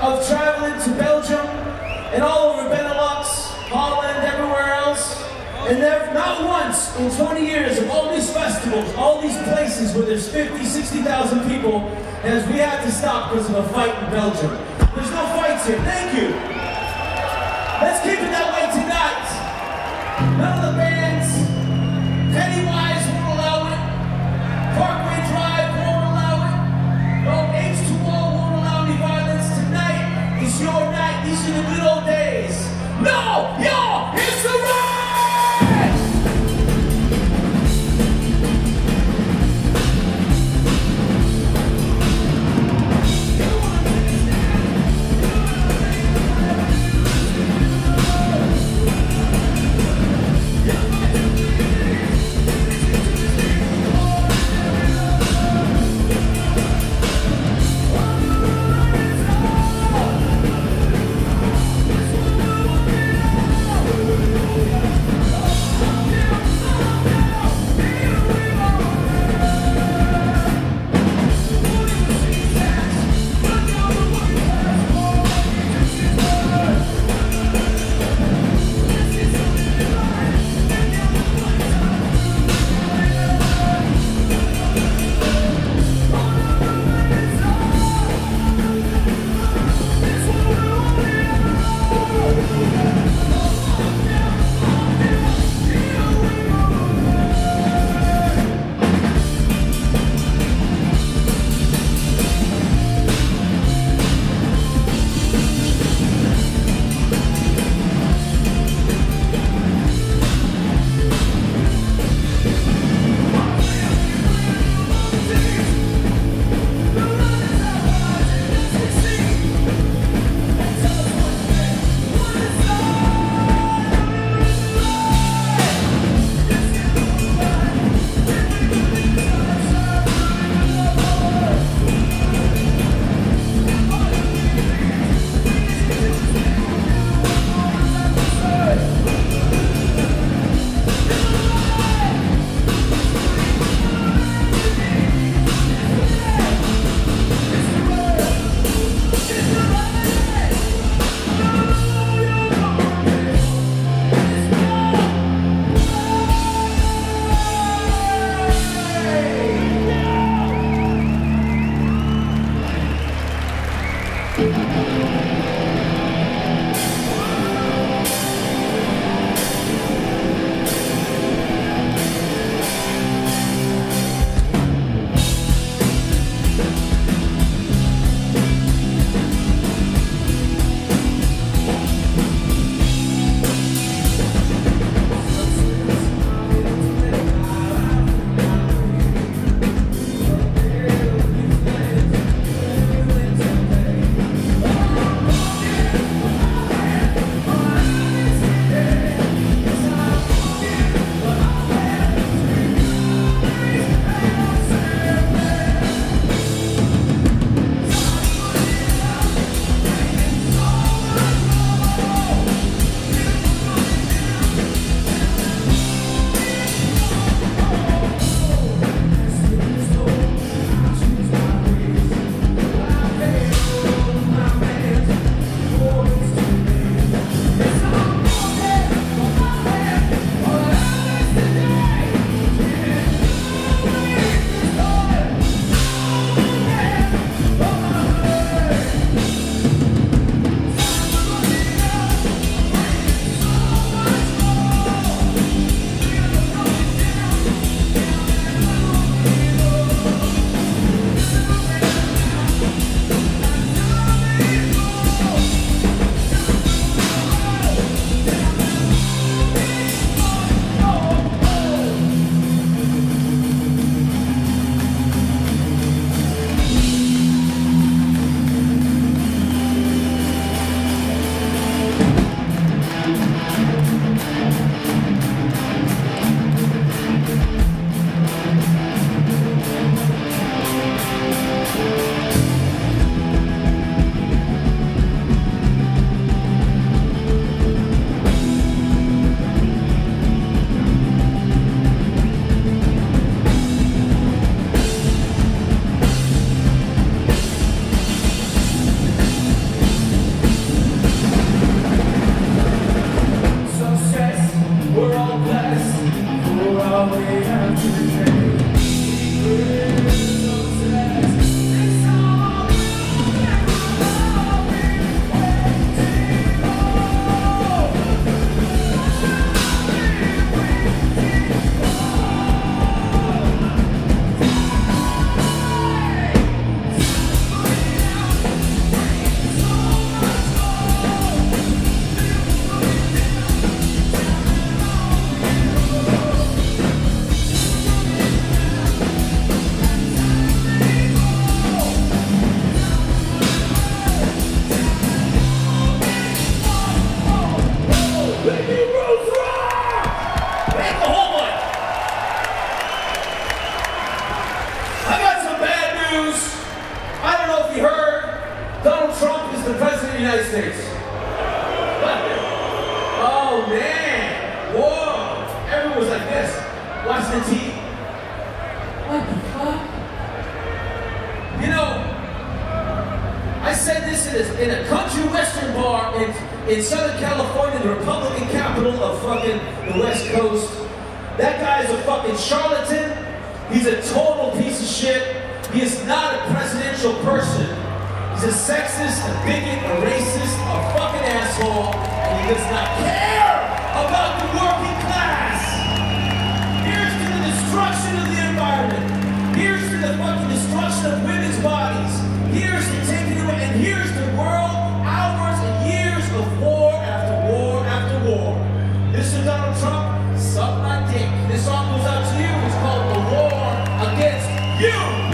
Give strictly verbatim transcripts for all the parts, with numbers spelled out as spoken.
of traveling to Belgium and all over Benelux, Holland, everywhere else. And never, not once in twenty years of all these festivals, all these places where there's fifty, sixty thousand people, has we had to stop because of a fight in Belgium. There's no fights here. Thank you. Let's keep it that way tonight. None of the bands, Pennywise won't allow it, Parkway Drive won't allow it, no H two O won't allow any violence. Tonight is your night. These are the good old days. No, y'all, it's the ride! is the President of the United States. Oh man, whoa. Everyone was like this. Watch the T V. What the fuck? You know, I said this in a, in a country western bar in, in Southern California, the Republican capital of fucking the West Coast. That guy is a fucking charlatan. He's a total piece of shit. He is not a presidential person. He's a sexist, a bigot, a racist, a fucking asshole, and he does not care about the working class. Here's to the destruction of the environment. Here's to the fucking destruction of women's bodies. Here's to taking away, and here's to world, hours and years of war after war after war. Mister Donald Trump, suck my dick. This song goes out to you. It's called The War Against You.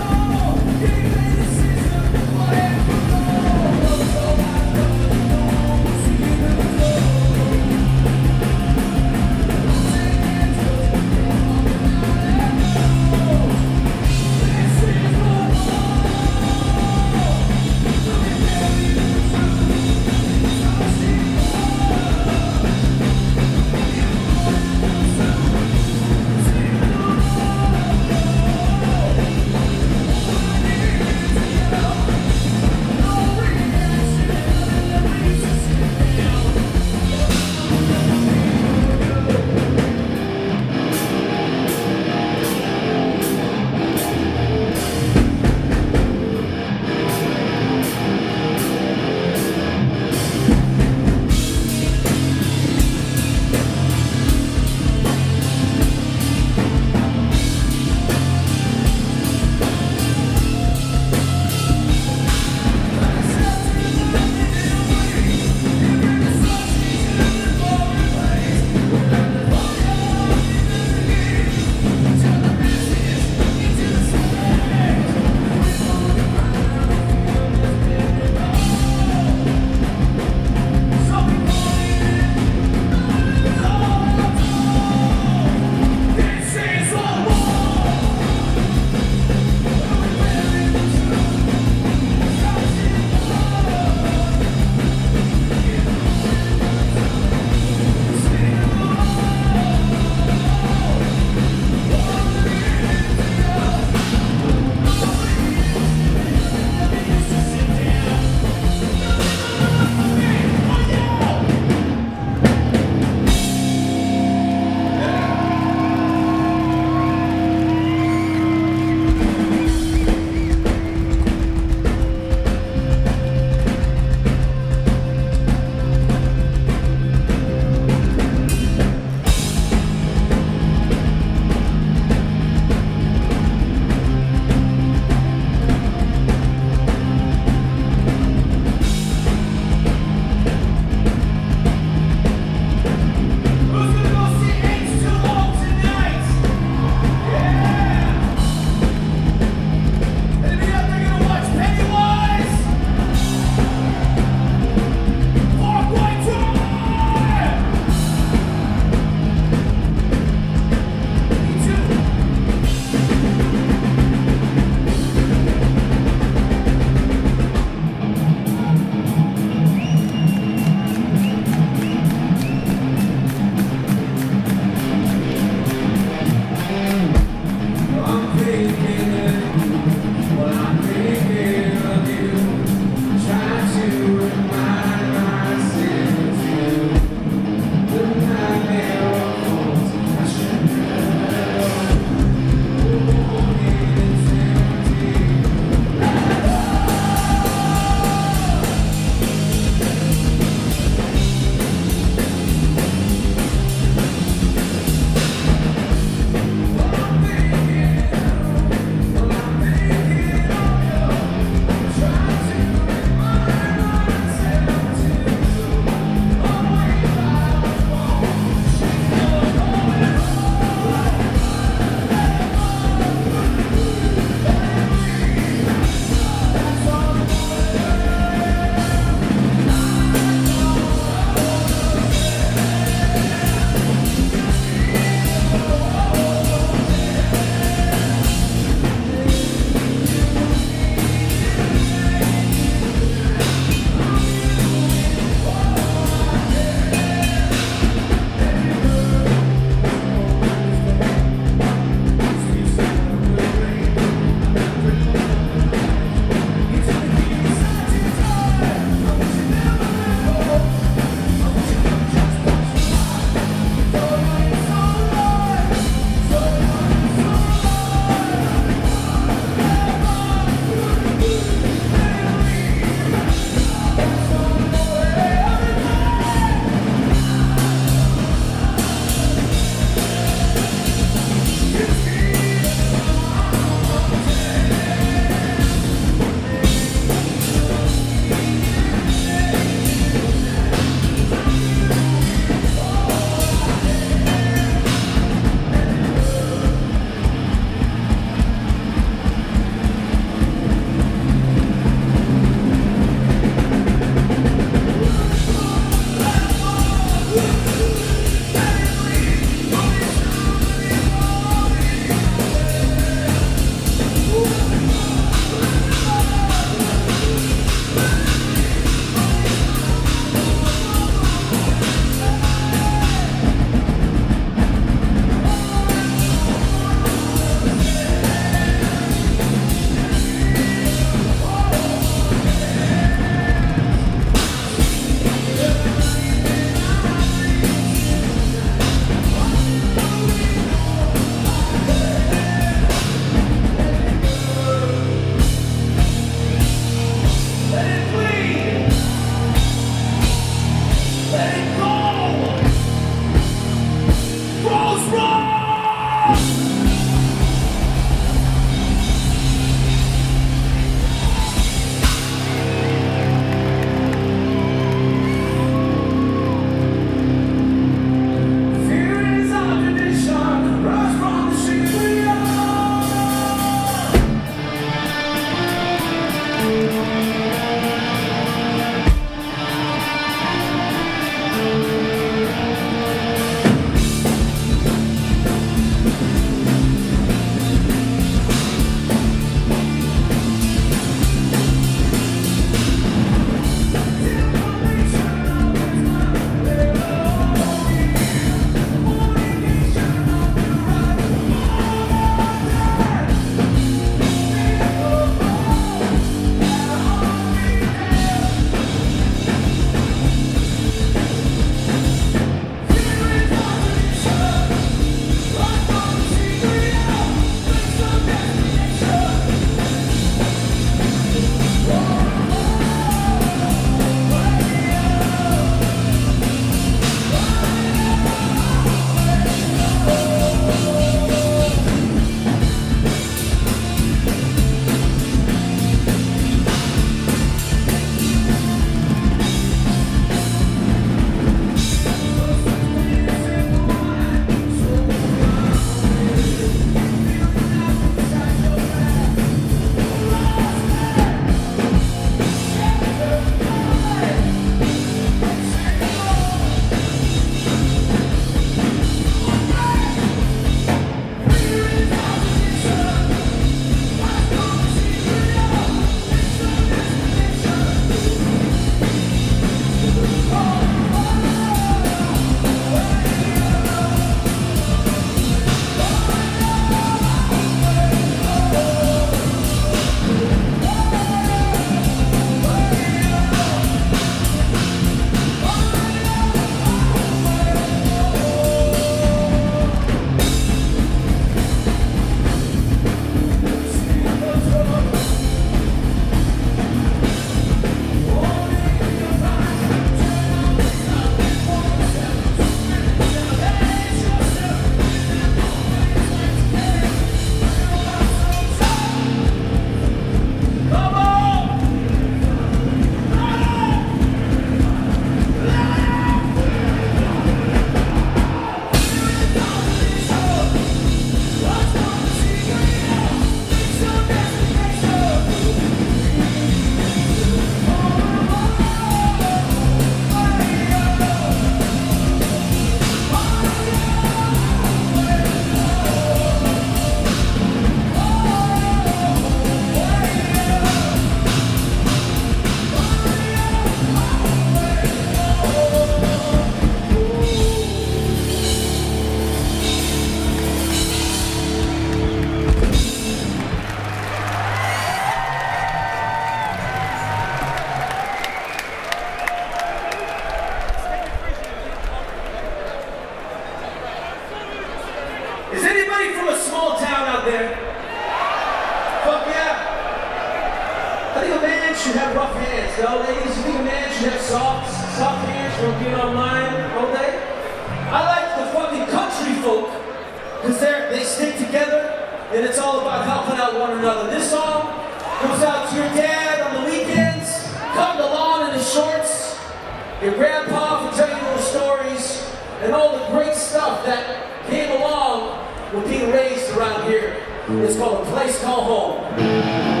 think a man should have rough hands, no? Ladies, you think a man should have soft, soft hands from being online all day? I like the fucking country folk, because they they stick together, and it's all about helping out one another. This song goes out to your dad on the weekends, cutting the lawn in his shorts, your grandpa for telling you little stories, and all the great stuff that came along with being raised around here. It's called A Place Called Home.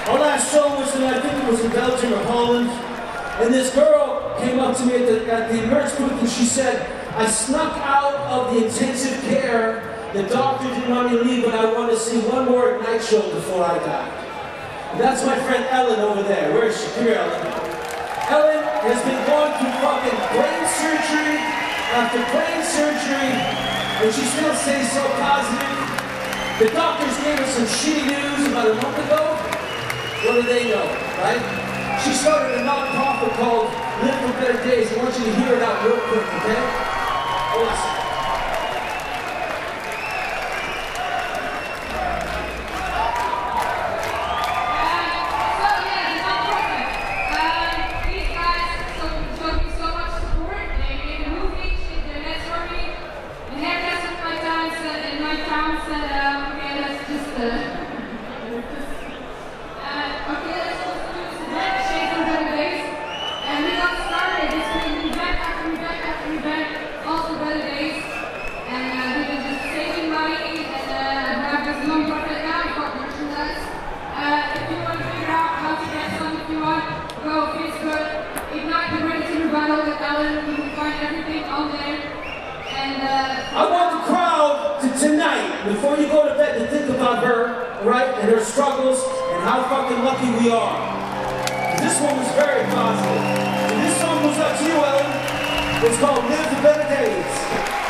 Our last show was in, I think it was in Belgium or Holland, and this girl came up to me at the, at the nurse booth and she said, I snuck out of the intensive care. The doctor didn't want me to leave, but I wanted to see one more Ignite show before I died. And that's my friend Ellen over there. Where is she? Come here, Ellen. Ellen has been going through fucking brain surgery after brain surgery, and she still stays so positive. The doctors gave her some shitty news about a month ago. What do they know, right? She started a non-profit called Live for Better Days. I want you to hear it out real quick, okay? Hold on a second. I want the crowd to tonight, before you go to bed, to think about her, right, and her struggles, and how fucking lucky we are. This one was very positive. And this song goes out to you, Ellen. It's called Live for Better Days.